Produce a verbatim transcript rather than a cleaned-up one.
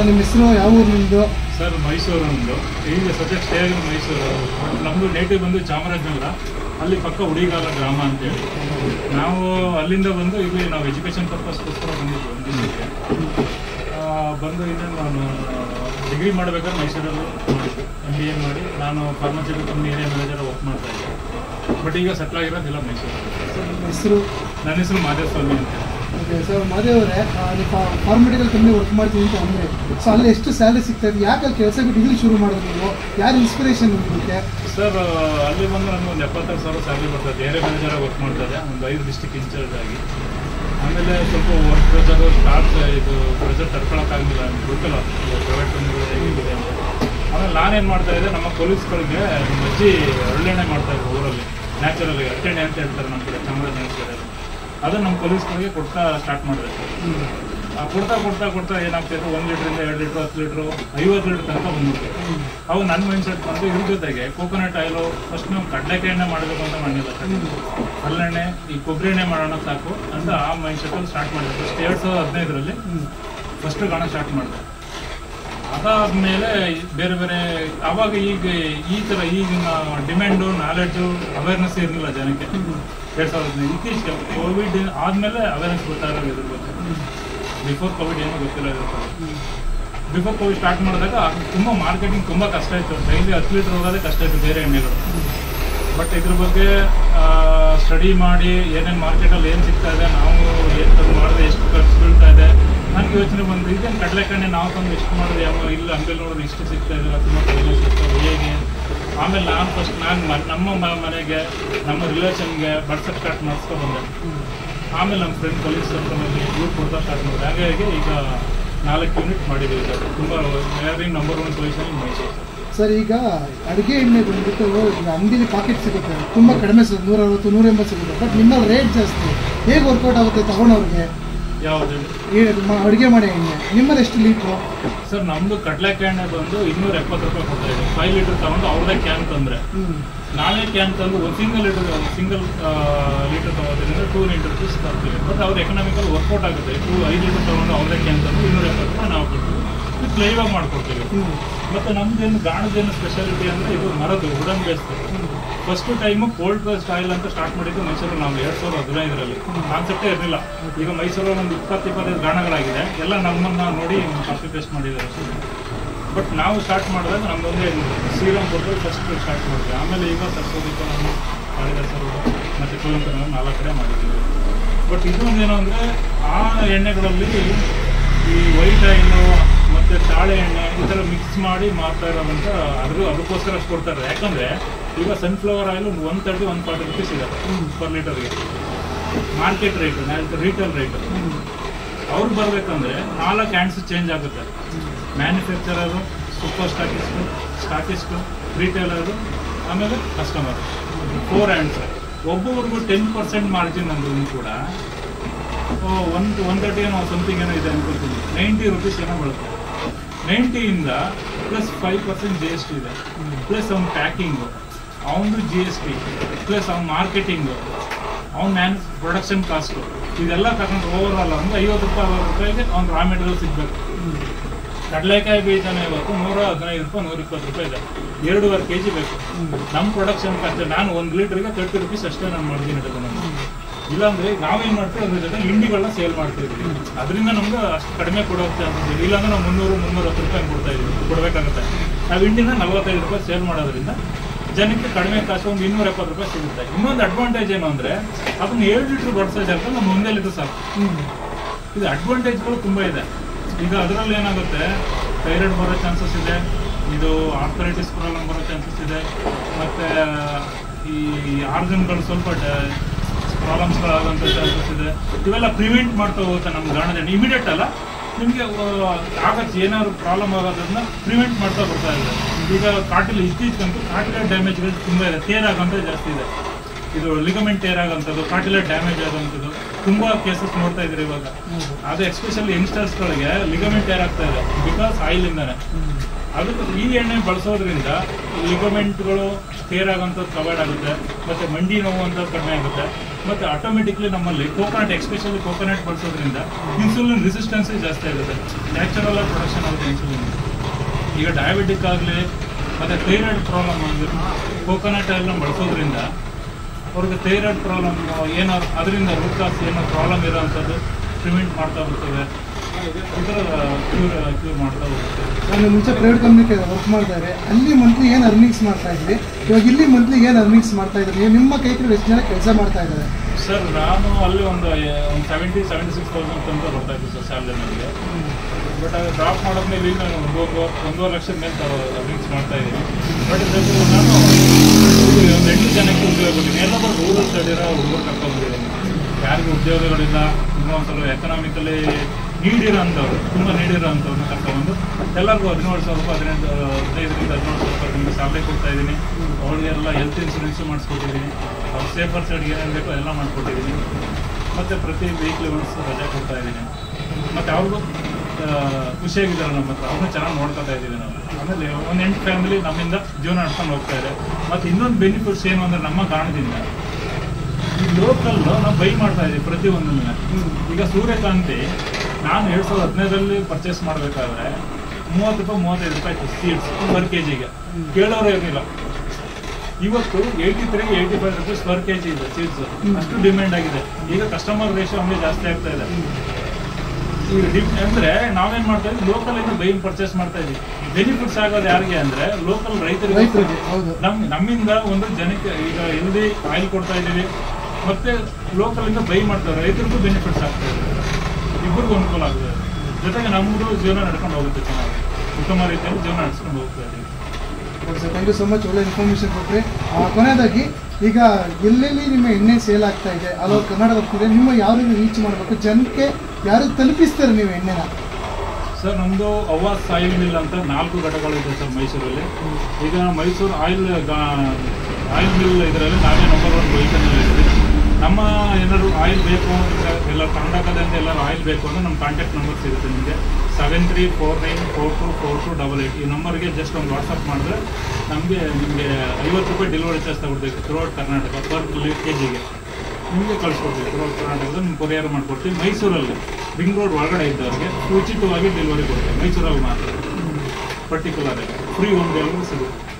ನಿಮ್ಮ ಹೆಸರು ಯಾವ ಊರು ನಿಮ್ಮದು? ಸರ್ ಮೈಸೂರು ನಮ್ಮದು. ಈಗ ಸದ್ಯಕ್ಕೆ ಸ್ಟೇ ಆಗಿರೋ ಮೈಸೂರು. ನಮ್ಮದು ನೇಟಿವ್ ಬಂದು ಚಾಮರಾಜನಗರ, ಅಲ್ಲಿ ಪಕ್ಕ ಉಡಿಗಾಲ ಗ್ರಾಮ ಅಂತೇಳಿ. ನಾವು ಅಲ್ಲಿಂದ ಬಂದು ಇಲ್ಲಿ ನಾವು ಎಜುಕೇಷನ್ ಪರ್ಪಸ್ಗೋಸ್ಕರ ಬಂದಿದ್ವಿ ಒಂದು ದಿವಸಕ್ಕೆ. ಬಂದು ಇನ್ನೇನು ನಾನು ಡಿಗ್ರಿ ಮಾಡಬೇಕಾದ್ರೆ ಮೈಸೂರಲ್ಲಿ ಮಾಡಿದ್ದು, ಎಮ್ ಬಿ ಎ ಮಾಡಿ ನಾನು pharmaceutical company area manager work ಮಾಡ್ತಾ ಇದ್ದೆ. ಬಟ್ ಈಗ ಸೆಟ್ಲ್ ಆಗಿರೋದಿಲ್ಲ ಮೈಸೂರಲ್ಲಿ. ಹೆಸರು? ನನ್ನ ಹೆಸರು ಮಾದೇವ ಸ್ವಾಮಿ ಅಂತ. ಓಕೆ ಸರ್, ಮಾದೇವ್ ಅವರೇ, ನೀವು ಫಾರ್ಮಸ್ಯೂಟಿಕಲ್ ಕಂಪ್ನಿ ವರ್ಕ್ ಮಾಡ್ತೀವಿ ಅಂತ ಅಂದರೆ, ಸೊ ಅಲ್ಲಿ ಎಷ್ಟು ಸ್ಯಾಲ್ರಿ ಸಿಗ್ತಾ ಇದೆ? ಯಾಕೆ ಅಲ್ಲಿ ಕೆಲಸ ಬಿಟ್ಟು ಇಲ್ಲಿ ಶುರು ಮಾಡೋದು ನೀವು? ಯಾರು ಇನ್ಸ್ಪಿರೇಷನ್ ನಿಮಗೆ? ಸರ್ ಅಲ್ಲಿ ಬಂದು ನನಗೆ ಒಂದು ಎಪ್ಪತ್ತಾರು ಸಾವಿರ ಸ್ಯಾಲ್ರಿ ಬರ್ತದೆ. ಏರಿಯಾ ಮ್ಯಾನೇಜರಾಗಿ ವರ್ಕ್ ಮಾಡ್ತದೆ, ಒಂದು ಐದು ಡಿಸ್ಟಿಕ್ ಇನ್ಚಾರ್ಜ್ ಆಗಿ. ಆಮೇಲೆ ಸ್ವಲ್ಪ ವರ್ಕ್ ಪ್ರೆಷರು ಸ್ಟಾರ್ಟ್ ಇದು ಪ್ರೆಷರ್ ತಡ್ಕೊಳಕ್ಕಾಗಲಿಲ್ಲ, ಗೊತ್ತಿಲ್ಲ ಪ್ರೈವೇಟ್ ಕಂಪ್ನಿಗಳು ಹೇಗಿದೆ ಅಂತ. ಆಮೇಲೆ ನಾನೇನು ಮಾಡ್ತಾಯಿದ್ದೆ, ನಮ್ಮ ಪೊಲೀಸ್ಗಳಿಗೆ ಅಜ್ಜಿ ಒಳ್ಳೆಣ್ಣೆ ಮಾಡ್ತಾಯಿದ್ದೆ ಊರಲ್ಲಿ, ನ್ಯಾಚುರಲಿ ಅಟ್ಟೆಣ್ಣೆ ಅಂತ ಹೇಳ್ತಾರೆ ನಮ್ಮ ಕಡೆ ಚಾಮರಾಜನಗರ ಕಡೆ. ಅದನ್ನು ನಮ್ಮ ಪೊಲೀಸ್ಗಳಿಗೆ ಕೊಡ್ತಾ ಸ್ಟಾರ್ಟ್ ಮಾಡಿದೆ. ಕೊಡ್ತಾ ಕೊಡ್ತಾ ಕೊಡ್ತಾ ಏನಾಗ್ತಾಯಿತ್ತು, ಒಂದು ಲೀಟ್ರಿಂದ ಎರಡು ಲೀಟ್ರು ಹತ್ತು ಲೀಟ್ರು ಐವತ್ತು ಲೀಟ್ರ್ ತನಕ ಬಂದ್ಬಿಟ್ಟು ಅವು ನನ್ನ ಮೈಂಡ್ ಸೆಟ್ ಬಂದು ಇದ್ರ ಜೊತೆಗೆ ಕೋಕೋನಟ್ ಆಯಿಲು ಫಸ್ಟ್ ನಾವು ಕಡಲೆಕಾಯಿ ಎಣ್ಣೆ ಮಾಡಬೇಕು ಅಂತ ಮಾಡಿಲ್ಲ, ಹಲ್ಲೆಣ್ಣೆ ಈ ಕೊಬ್ಬರಿ ಎಣ್ಣೆ ಮಾಡೋಣ ಸಾಕು ಅಂತ ಆ ಮೈಂಡ್ ಸೆಟ್ಟಲ್ಲಿ ಸ್ಟಾರ್ಟ್ ಮಾಡಿದೆ. ಫಸ್ಟ್ ಎರಡು ಸಾವಿರದ ಹದಿನೈದರಲ್ಲಿ ಫಸ್ಟ್ ಗಾಣ ಸ್ಟಾರ್ಟ್ ಮಾಡಿದೆ. ಅದಾದಮೇಲೆ ಬೇರೆ ಬೇರೆ ಆವಾಗ ಈಗ ಈ ಥರ ಈಗಿನ ಡಿಮ್ಯಾಂಡು ನಾಲೆಡ್ಜು ಅವೇರ್ನೆಸ್ ಇರಲಿಲ್ಲ ಜನಕ್ಕೆ. ಎರಡು ಸಾವಿರದ ಹದಿನೈದು ಇತ್ತೀಚೆಗೆ ಕೋವಿಡ್ ಆದಮೇಲೆ ಅವೇರ್ನೆಸ್ ಗೊತ್ತಾಗೋದು ಇದ್ರ ಬಗ್ಗೆ. ಬಿಫೋರ್ ಕೋವಿಡ್ ಏನೂ ಗೊತ್ತಿಲ್ಲ ಇರುತ್ತೆ. ಬಿಫೋರ್ ಕೋವಿಡ್ ಸ್ಟಾರ್ಟ್ ಮಾಡಿದಾಗ ತುಂಬ ಮಾರ್ಕೆಟಿಂಗ್ ತುಂಬ ಕಷ್ಟ ಇತ್ತು. ಡೈಲಿ ಹತ್ತು ಲೀಟ್ರ್ ಹೋಗೋದೇ ಕಷ್ಟ ಇತ್ತು ಬೇರೆ ಎಣ್ಣೆಗಳು. ಬಟ್ ಇದ್ರ ಬಗ್ಗೆ ಸ್ಟಡಿ ಮಾಡಿ ಏನೇನು ಮಾರ್ಕೆಟಲ್ಲಿ ಏನು ಸಿಗ್ತಾ ಇದೆ, ನಾವು ಏನು ತಂದು ಮಾಡಿದ್ರೆ ಎಷ್ಟು ಖರ್ಚು ಬೀಳ್ತಾ ಇದೆ, ನನಗೆ ಯೋಚನೆ ಬಂದು ಇದೇನು ಕಡಲೆಕಾಯಿ ನಾವು ತಂದು ಎಷ್ಟು ಮಾಡೋದು, ಯಾವ ಇಲ್ಲ ಅಂಗಡಿ ನೋಡೋದು ಇಷ್ಟು ಸಿಗ್ತಾ ಇದ್ದಿಲ್ಲ, ತುಂಬ ಕಡಿಮೆ ಸಿಗ್ತದೆ ಹೇಗೆ. ಆಮೇಲೆ ನಾನು ಫಸ್ಟ್ ನಾನು ನಮ್ಮ ಮನೆಗೆ ನಮ್ಮ ರಿಲೇಷನ್ಗೆ ಬಡ್ಸಕ್ಕೆ ಸ್ಟಾರ್ಟ್ ಮಾಡಿಸ್ಕೊ ಬಂದೆ. ಆಮೇಲೆ ನಮ್ಮ ಫ್ರೆಂಡ್ ಪೊಲೀಸ್ ಸರ್ಕಲಲ್ಲಿ ಇವ್ರು ಕೊಡ್ತಾ ಸ್ಟಾರ್ಟ್ ಮಾಡಿದೆ. ಹಾಗಾಗಿ ಈಗ ನಾಲ್ಕು ಯೂನಿಟ್ ಮಾಡಿದ್ದೀವಿ ಸರ್. ತುಂಬ ವೇರಿಂಗ್ number one position Mysuru sir. ಈಗ ಅಡುಗೆ ಎಣ್ಣೆ ಬಂದ್ಬಿಟ್ಟು ಈಗ ಅಂಗಡಿಲಿ ಪಾಕೆಟ್ ಸಿಗುತ್ತೆ, ತುಂಬ ಕಡಿಮೆ ಸರ್, ನೂರ ಅರವತ್ತು ನೂರ ಎಂಬತ್ತು ಸಿಗುತ್ತೆ. ಬಟ್ ನಿಮ್ಮಲ್ಲಿ ರೇಟ್ ಜಾಸ್ತಿ, ಹೇಗೆ ವರ್ಕೌಟ್ ಆಗುತ್ತೆ ತಗೊಂಡವ್ರಿಗೆ? ಯಾವುದು ಅಡುಗೆ ಮಾಡೋ ಎಣ್ಣೆ ನಿಮ್ಮಲ್ಲಿ ಎಷ್ಟು ಲೀಟ್ರು? ಸರ್ ನಮ್ಮದು ಕಡಲೆಕಾಯಿ ಎಣ್ಣೆ ಬಂದು ಇನ್ನೂರ ಎಪ್ಪತ್ತು ರೂಪಾಯಿ ಕೊಡ್ತಾ ಇದೆ. ಫೈವ್ ಲೀಟರ್ ತಗೊಂಡು ಅವ್ರದೇ ಕ್ಯಾನ್ ತಂದರೆ, ನಾನೇ ಕ್ಯಾನ್ ತಂದು ಒಂದು ಸಿಂಗಲ್ ಲೀಟರ್ ಸಿಂಗಲ್ ಲೀಟರ್ ತೊಗೋತಿದ್ರೆ ಟೂ ಹಂಡ್ರೆಡ್ ರುಪೀಸ್ ತರ್ತೀವಿ. ಬಟ್ ಅವ್ರು ಎಕನಾಮಿಕಲ್ ವರ್ಕೌಟ್ ಆಗುತ್ತೆ. ಟೂ ಐದು ಲೀಟರ್ ತೊಗೊಂಡು ಅವ್ರದೇ ಕ್ಯಾನ್ ತಂದು ಇನ್ನೂರ ಎಪ್ಪತ್ತು ರೂಪಾಯಿ ನಾವು ಕೊಡ್ತೀವಿ, ವಿತ್ ಲೈವಾಗಿ ಮಾಡಿಕೊಡ್ತೀವಿ. ಮತ್ತು ನಮ್ಮದೇನು ಗಾಣದೇನು ಸ್ಪೆಷಾಲಿಟಿ ಅಂದರೆ ಇದು ಮರದು ವುಡನ್ ಬೇಸ್ದು. First time cold pressed oil ಅಂತ ಸ್ಟಾರ್ಟ್ ಮಾಡಿದ್ದು ಮೈಸೂರಲ್ಲಿ ನಾವು ಎರಡು ಸಾವಿರದ ಹದಿನೈದರಲ್ಲಿ. ಕಾನ್ಸೆಪ್ಟೇ ಇರಲಿಲ್ಲ. ಈಗ ಮೈಸೂರಲ್ಲಿ ಒಂದು ಇಪ್ಪತ್ತು ಇಪ್ಪತ್ತೈದು ಗಾಣಗಳಾಗಿದೆ, ಎಲ್ಲ ನಮ್ಮನ್ನು ನೋಡಿ ಕಾಪಿ ಪೇಸ್ಟ್ ಮಾಡಿದ್ದಾರೆ. ಬಟ್ ನಾವು ಸ್ಟಾರ್ಟ್ ಮಾಡಿದಾಗ ನಮ್ಮದೊಂದೇ ಶ್ರೀರಾಮ್ ಕೊಟ್ಟು ಫಸ್ಟ್ ಸ್ಟಾರ್ಟ್ ಮಾಡಿದ್ವಿ. ಆಮೇಲೆ ಈಗ ಸರಸ್ವತಿ ನಾವು ಕಾಳಿದಾಸರು ಮತ್ತು ಕುವೆಂಪು ನಾಲ್ಕು ಕಡೆ ಮಾಡಿದ್ದೀವಿ. ಬಟ್ ಇದೊಂದು ಏನೋ ಅಂದರೆ ಆ ಎಣ್ಣೆಗಳಲ್ಲಿ ಈ ವೈಟ್ ಆಯಿಲು ಮತ್ತು ತಾಳೆ ಎಣ್ಣೆ ಈ ಥರ ಮಿಕ್ಸ್ ಮಾಡಿ ಮಾಡ್ತಾ ಇರೋದಂತ ಅದ್ರ ಅದಕ್ಕೋಸ್ಕರ ಅಷ್ಟು ಕೊಡ್ತಾರೆ. ಯಾಕಂದರೆ ಈಗ ಸನ್ಫ್ಲವರ್ ಆಯಿಲ್ ಒಂದು one thirty one forty rupees ಇದೆ ಪರ್ ಲೀಟರ್ಗೆ ಮಾರ್ಕೆಟ್ ರೇಟು, ರೀಟೇಲ್ ರೇಟು. ಅವ್ರು ಬರಬೇಕಂದ್ರೆ ನಾಲ್ಕು ಹ್ಯಾಂಡ್ಸ್ ಚೇಂಜ್ ಆಗುತ್ತೆ. Manufacturer, super stockist, stockist, retailer, ಆಮೇಲೆ ಕಸ್ಟಮರ್, ಫೋರ್ ಹ್ಯಾಂಡ್ಸ್. ಒಬ್ಬೊಬ್ರಿಗೂ ಟೆನ್ ಪರ್ಸೆಂಟ್ ಮಾರ್ಜಿನ್ ಅಂದ್ರೂ ಕೂಡ ಒನ್ ಒನ್ ತರ್ಟಿ ಏನೋ ಸಮಥಿಂಗ್ ಏನೋ ಇದೆ ಅನ್ಕೊಳ್ತೀನಿ. ನೈಂಟಿ ರುಪೀಸ್ ಏನೋ ಬರುತ್ತೆ. ನೈಂಟಿಯಿಂದ plus five percent G S T ಇದೆ, ಪ್ಲಸ್ ಅವ್ನ ಪ್ಯಾಕಿಂಗು, ಅವನದು ಜಿ ಎಸ್ ಟಿ, ಪ್ಲಸ್ ಅವ್ನ ಮಾರ್ಕೆಟಿಂಗು, ಅವ್ನ ಮ್ಯಾನ್ ಪ್ರೊಡಕ್ಷನ್ ಕಾಸ್ಟು, ಇದೆಲ್ಲ ತಗೊಂಡು ಓವರ್ ಆಲ್ ಒಂದು ಐವತ್ತು ರೂಪಾಯಿ ಅರವತ್ತು ರೂಪಾಯಿಗೆ ಅವ್ನು ರಾ ಮೆಟೀರಿಯಲ್ ಸಿಗಬೇಕು. ಕಡಲೆಕಾಯಿ ಬೀಜನೇ ಇವತ್ತು ನೂರ ಹದಿನೈದು ರೂಪಾಯಿ ನೂರ ಇಪ್ಪತ್ತು ರೂಪಾಯಿ ಇದೆ, ಎರಡೂವರೆ ಕೆ ಜಿ ಬೇಕು. ನಮ್ಮ ಪ್ರೊಡಕ್ಷನ್ ಕಾಸ್ಟ್ ನಾನು ಒಂದು ಲೀಟ್ರಿಗೆ ತರ್ಟಿ ರುಪೀಸ್ ಅಷ್ಟೇ ನಾನು ಮಾಡ್ತೀನಿ ಇಡೋದು. ನಾನು ಇಲ್ಲಾಂದರೆ ನಾವೇನು ಮಾಡ್ತೀವಿ ಅದ್ರ ಜೊತೆ ಹಿಂಡಿಗಳನ್ನ ಸೇಲ್ ಮಾಡ್ತಿದ್ವಿ. ಅದರಿಂದ ನಮ್ಗೆ ಅಷ್ಟು ಕಡಿಮೆ ಕೊಡೋಕ್ಕೆ ಅಂತ. ಇಲ್ಲಾಂದ್ರೆ ನಾವು ಮುನ್ನೂರು ಮುನ್ನೂರ ಹತ್ತು ರೂಪಾಯಿ ಕೊಡ್ತಾ ಇದ್ವಿ ಕೊಡಬೇಕಾಗುತ್ತೆ. ನಾವು ಹಿಂಡಿನ ನಲ್ವತ್ತೈದು ರೂಪಾಯಿ ಸೇಲ್ ಮಾಡೋದ್ರಿಂದ ಜನಕ್ಕೆ ಕಡಿಮೆ ಕಾಸು ಒಂದು ಇನ್ನೂರ ಎಪ್ಪತ್ತು ರೂಪಾಯಿ ಸಿಗುತ್ತೆ. ಇನ್ನೊಂದು ಅಡ್ವಾಂಟೇಜ್ ಏನು ಅಂದರೆ ಅದನ್ನ ಏಳು ಲೀಟ್ರ್ ಬಡ್ಸೋ ಜಾಗ ನಮ್ಮ ಒಂದೇ ಲೀಟ್ರ್ ಸಾಕು. ಇದು ಅಡ್ವಾಂಟೇಜ್ಗಳು ತುಂಬ ಇದೆ. ಈಗ ಅದರಲ್ಲಿ ಏನಾಗುತ್ತೆ, ಥೈರಾಯ್ಡ್ ಬರೋ ಚಾನ್ಸಸ್ ಇದೆ, ಇದು ಆರ್ಥರೈಟಿಸ್ ಪ್ರಾಬ್ಲಮ್ ಬರೋ ಚಾನ್ಸಸ್ ಇದೆ, ಮತ್ತು ಈ ಆರ್ಗನ್ಗಳು ಸ್ವಲ್ಪ ಪ್ರಾಬ್ಲಮ್ಸ್ಗಳಾಗೋಂಥ ಚಾನ್ಸಸ್ ಇದೆ. ಇವೆಲ್ಲ ಪ್ರಿವೆಂಟ್ ಮಾಡ್ತಾ ಹೋಗುತ್ತೆ ನಮ್ಮ ಗಾಣದ ಎಣ್ಣೆ. ಇಮಿಡಿಯೇಟ್ ಅಲ್ಲ, ನಿಮಗೆ ಆಗಕ್ಕೆ ಏನಾದ್ರು ಪ್ರಾಬ್ಲಮ್ ಆಗೋದನ್ನ ಪ್ರಿವೆಂಟ್ ಮಾಡ್ತಾ ಬರ್ತಾ ಇದೆ. ಈಗ ಕಾಟಿಲ್ ಇತ್ತೀಚೆಗಂತೂ ಕಾಟಿಲೇಟ್ ಡ್ಯಾಮೇಜ್ಗಳು ತುಂಬ ಇದೆ, ಟೇರ್ ಆಗೋಂಥದ್ದು ಜಾಸ್ತಿ ಇದೆ. ಇದು ಲಿಗಮೆಂಟ್ ಟೇರ್ ಆಗೋಂಥದ್ದು, ಕಾಟಿಲೇಟ್ ಡ್ಯಾಮೇಜ್ ಆಗೋಂಥದ್ದು ತುಂಬಾ ಕೇಸಸ್ ನೋಡ್ತಾ ಇದ್ರಿ ಇವಾಗ. ಅದು ಎಸ್ಪೆಷಲಿ ಯಂಗ್ಸ್ಟರ್ಸ್ಗಳಿಗೆ ಲಿಗಮೆಂಟ್ ಟೇರ್ ಆಗ್ತಾ ಇದೆ ಬಿಕಾಸ್ ಆಯಿಲ್ ಇಂದಾನೆ. ಅದಕ್ಕೆ ಈ ಎಣ್ಣೆ ಬಳಸೋದ್ರಿಂದ ಲಿಗಮೆಂಟ್ಗಳು ಟೇರ್ ಆಗೋಂಥದ್ದು ಕವರ್ಡ್ ಆಗುತ್ತೆ, ಮತ್ತೆ ಮಂಡಿ ನೋವು ಅಂತ ಕಡಿಮೆ ಆಗುತ್ತೆ. ಮತ್ತೆ ಆಟೋಮೆಟಿಕ್ಲಿ ನಮ್ಮಲ್ಲಿ ಕೋಕೋನಟ್ ಎಸ್ಪೆಷಲಿ ಕೋಕೋನಟ್ ಬಳಸೋದ್ರಿಂದ ಇನ್ಸುಲಿನ್ ರೆಸಿಸ್ಟೆನ್ಸ್ ಜಾಸ್ತಿ ಆಗುತ್ತೆ, ನ್ಯಾಚುರಲ್ ಆಗಿ ಪ್ರೊಡಕ್ಷನ್ ಆಗುತ್ತೆ ಇನ್ಸುಲಿನ್. ಈಗ ಡಯಾಬಿಟಿಕ್ ಆಗಲಿ ಮತ್ತೆ ಥೈರಾಯ್ಡ್ ಪ್ರಾಬ್ಲಮ್ ಆಗಲಿ ಕೋಕೋನಟ್ ಆಯಿಲ್ನ ಬಳಸೋದ್ರಿಂದ ಅವ್ರಿಗೆ ಥೈರಾಯ್ಡ್ ಪ್ರಾಬ್ಲಮ್ ಏನಾದ್ರು ಅದರಿಂದ ರೂಟ್ ಕಾಸ್ ಏನೋ ಪ್ರಾಬ್ಲಮ್ ಇರೋವಂಥದ್ದು ಪ್ರಿವೆಂಟ್ ಮಾಡ್ತಾ ಹೋಗ್ತದೆ, ಈ ಥರ ಕ್ಯೂರ್ ಕ್ಯೂರ್ ಮಾಡ್ತಾ ಹೋಗುತ್ತೆ. ನಾನು ಮುಂಚೆ ಪ್ರೈವೇಟ್ ಕಂಪ್ನಿ ವರ್ಕ್ ಮಾಡ್ತಾ ಇದ್ದೆ, ಅಲ್ಲಿ ಮಂತ್ಲಿ ಏನು ಅರ್ನಿಂಗ್ಸ್ ಮಾಡ್ತಾ ಇದ್ವಿ, ಇವಾಗ ಇಲ್ಲಿ ಮಂತ್ಲಿ ಏನು ಅರ್ನಿಂಗ್ಸ್ ಮಾಡ್ತಾ ಇದ್ರಿ? ನಿಮ್ಮ ಕೈ ಕಡೆ ಎಷ್ಟು ಜನ ಕೆಲಸ ಮಾಡ್ತಾ ಇದ್ದಾರೆ? ಸರ್ ನಾನು ಅಲ್ಲಿ ಒಂದು ಒಂದು ಸೆವೆಂಟಿ ಸೆವೆಂಟಿ ಸಿಕ್ಸ್ ತೌಸಂಡ್ ತನಕ ಬರ್ತಾ ಇದ್ದೆ ಸರ್ ಸ್ಯಾಲ್ರಿ ನನಗೆ. ಬಟ್ ಅದು ಡ್ರಾಪ್ ಮಾಡೋದ್ಮೇಲೆ ಈಗ ನಾನು ಒಂದು ಒಂದೂವರೆ ಲಕ್ಷದ ಮೇಲೆ ಅರ್ನಿಂಗ್ಸ್ ಮಾಡ್ತಾ ಇದ್ದೀನಿ. ಬಟ್ ನಾನು ಒಂದು ಎಂಟು ಜನಕ್ಕೆ ಉದ್ಯೋಗ ಕೊಟ್ಟಿದ್ದೀನಿ. ಎಲ್ಲ ಬರೋ ರೂರಲ್ ಸೈಡ್ ಇರೋ ಹುಡುಗರು ಕರ್ಕೊಂಡ್ಬಿಟ್ಟಿದ್ದೀನಿ. ಯಾರಿಗೂ ಉದ್ಯೋಗಗಳಿಲ್ಲ, ಇನ್ನೊಂದ್ಸಲ ಎಕನಾಮಿಕಲಿ ನೀಡಿರೋ ಅಂಥವ್ರು ತುಂಬ ನೀಡಿರೋ ಅಂಥವ್ರನ್ನ ಕರ್ಕೊಂಡ್ಬಂದು ಎಲ್ಲರಿಗೂ ಹದಿನೇಳು ಸಾವಿರ ರೂಪಾಯಿ ಹದಿನೆಂಟು ಹದಿನೈದರಿಂದ ಹದಿನೇಳು ಸಾವಿರ ರೂಪಾಯಿ ನಿಮಗೆ ಸ್ಯಾಲ್ರಿ ಕೊಡ್ತಾ ಇದ್ದೀನಿ. ಅವ್ರಿಗೆಲ್ಲ ಹೆಲ್ತ್ ಇನ್ಶೂರೆನ್ಸು ಮಾಡಿಸ್ಕೊಟ್ಟಿದ್ದೀನಿ, ಅವ್ರು ಸೇಫರ್ ಸೈಡ್ಗೆ ಏನೇನು ಬೇಕೋ ಎಲ್ಲ ಮಾಡಿಕೊಟ್ಟಿದ್ದೀನಿ. ಮತ್ತು ಪ್ರತಿ ವೀಕ್ಲಿ ಒನ್ಸ್ ರಜೆ ಕೊಡ್ತಾ ಇದ್ದೀನಿ. ಮತ್ತು ಅವ್ರಿಗೂ ಖುಷಿಯಾಗಿದ್ದಾರೆ ನಮ್ಮ ಹತ್ರ, ಅವ್ರನ್ನ ಚೆನ್ನಾಗಿ ನೋಡ್ಕೊತಾ ಇದ್ದೀವಿ ನಾವು. ಆಮೇಲೆ ಒಂದು ಎಂಟು ಫ್ಯಾಮಿಲಿ ನಮ್ಮಿಂದ ಜೀವನ ನಡ್ಕೊಂಡು ಹೋಗ್ತಾ ಇದೆ. ಮತ್ತು ಇನ್ನೊಂದು ಬೆನಿಫಿಟ್ಸ್ ಏನು ಅಂದರೆ ನಮ್ಮ ಕಾರಣದಿಂದ ಈ ಲೋಕಲ್ ನಾವು ಬೈ ಮಾಡ್ತಾ ಇದ್ದೀವಿ ಪ್ರತಿಯೊಂದನ್ನು. ಈಗ ಸೂರ್ಯಕಾಂತಿ ನಾನು ಎರಡು ಸಾವಿರದ ಹದಿನೈದರಲ್ಲಿ ಪರ್ಚೇಸ್ ಮಾಡಬೇಕಾದ್ರೆ ಮೂವತ್ತು ರೂಪಾಯಿ ಮೂವತ್ತೈದು ರೂಪಾಯಿ ಇತ್ತು ಸೀಡ್ಸ್ ಪರ್ ಕೆ ಜಿಗೆ, ಕೇಳೋರು ಇರಲಿಲ್ಲ. ಇವತ್ತು eighty three eighty five rupees per K G ಇದೆ ಸೀಡ್ಸ್, ಅಷ್ಟು ಡಿಮ್ಯಾಂಡ್ ಆಗಿದೆ. ಈಗ ಕಸ್ಟಮರ್ ರೇಷೋ ಹಂಗೆ ಜಾಸ್ತಿ ಆಗ್ತಾ ಇದೆ. ಈಗ ಡಿಮ್ ಅಂದರೆ ನಾವೇನು ಮಾಡ್ತಾ ಇದ್ವಿ, ಲೋಕಲಿಂದ ಬೈನ್ ಪರ್ಚೇಸ್ ಮಾಡ್ತಾ ಇದ್ವಿ. ಬೆನಿಫಿಟ್ಸ್ ಆಗೋದು ಯಾರಿಗೆ ಅಂದರೆ ಲೋಕಲ್ ರೈತರಿಗೆ. ನಮ್ ನಮ್ಮಿಂದ ಒಂದು ಜನಕ್ಕೆ ಈಗ ಎಲ್ಲಿ ಆಯಿಲ್ ಕೊಡ್ತಾ ಇದ್ದೀವಿ, ಮತ್ತೆ ಲೋಕಲಿಂದ ಬೈ ಮಾಡ್ತಾರೆ, ರೈತರಿಗೂ ಬೆನಿಫಿಟ್ಸ್ ಆಗ್ತಾ ಇದೆ, ಇಬ್ಬರಿಗೂ ಅನುಕೂಲ ಆಗ್ತದೆ. ಜೊತೆಗೆ ನಮ್ಮದು ಜೀವನ ನಡ್ಕೊಂಡು ಹೋಗುತ್ತೆ ಚೆನ್ನಾಗಿ, ಉತ್ತಮ ರೀತಿಯಲ್ಲಿ ಜೀವನ ನಡೆಸ್ಕೊಂಡು ಹೋಗ್ತಾ ಇದ್ದೀವಿ. Okay sir, thank you so much, ಒಳ್ಳೆ ಇನ್ಫಾರ್ಮೇಷನ್ ಕೊಟ್ಟರೆ. ಕೊನೆಯದಾಗಿ ಈಗ ಎಲ್ಲೆಲ್ಲಿ ನಿಮ್ಮ ಎಣ್ಣೆ ಸೇಲ್ ಆಗ್ತಾ ಇದೆ ಆಲ್ ಓವರ್ ಕರ್ನಾಟಕ ಹೋಗ್ತಿದೆ, ನಿಮ್ಮ ಯಾವ ರೀತಿ ರೀಚ್ ಮಾಡಬೇಕು, ಜನಕ್ಕೆ ಯಾರು ತಲುಪಿಸ್ತಾರೆ ನೀವು ಎಣ್ಣೆನ? ಸರ್ ನಮ್ಮದು ಅವಾಸ್ ಆಯಿಲ್ ಮಿಲ್ ಅಂತ ನಾಲ್ಕು ಘಟಕಗಳಿದೆ ಸರ್ ಮೈಸೂರಲ್ಲಿ. ಈಗ ಮೈಸೂರು ಆಯಿಲ್ ಆಯಿಲ್ ಮಿಲ್ ಇದರಲ್ಲಿ ನಾವೇ ನಂಬರ್ ಒನ್ ಪೊಸಿಷನಲ್ಲಿ ಇದ್ದೀವಿ. ನಮ್ಮ ಏನಾದ್ರು ಆಯಿಲ್ ಬೇಕು ಎಲ್ಲ ಕರ್ನಾಟಕದಿಂದ ಎಲ್ಲರೂ ಆಯಿಲ್ ಬೇಕು ಅಂದರೆ ನಮ್ಮ ಕಾಂಟ್ಯಾಕ್ಟ್ ನಂಬರ್ ಸಿಗುತ್ತೆ ನಿಮಗೆ, seven three four nine four two four two double eight. ಈ ನಂಬರ್ಗೆ ಜಸ್ಟ್ ಒಂದು ವಾಟ್ಸಪ್ ಮಾಡಿದ್ರೆ ನಮಗೆ ನಿಮಗೆ ಐವತ್ತು ರೂಪಾಯಿ ಡೆಲಿವರಿ ಚಾರ್ಜ್ ತಗೊಡ್ತೀವಿ ಥ್ರೂಔಟ್ ಕರ್ನಾಟಕ ಪರ್ ಕೆ ಜಿಗೆ ನಿಮಗೆ ಕಳಿಸ್ಕೊಡ್ತೀವಿ. ಥ್ರೂಔಟ್ ಕರ್ನಾಟಕದ ನಿಮ್ಗೆ ಕೊರಿಯರ್ ಮಾಡಿಕೊಡ್ತೀವಿ. ಮೈಸೂರಲ್ಲಿ ರಿಂಗ್ ರೋಡ್ ಒಳಗಡೆ ಇದ್ದವ್ರಿಗೆ ಉಚಿತವಾಗಿ ಡೆಲಿವರಿ ಕೊಡ್ತೀವಿ, ಮೈಸೂರಲ್ಲಿ ಮಾತ್ರ ಪರ್ಟಿಕ್ಯುಲರ್ ಫ್ರೀ ಹೋಮ್ ಡೆಲಿವರಿ ಸಿಗುತ್ತೆ.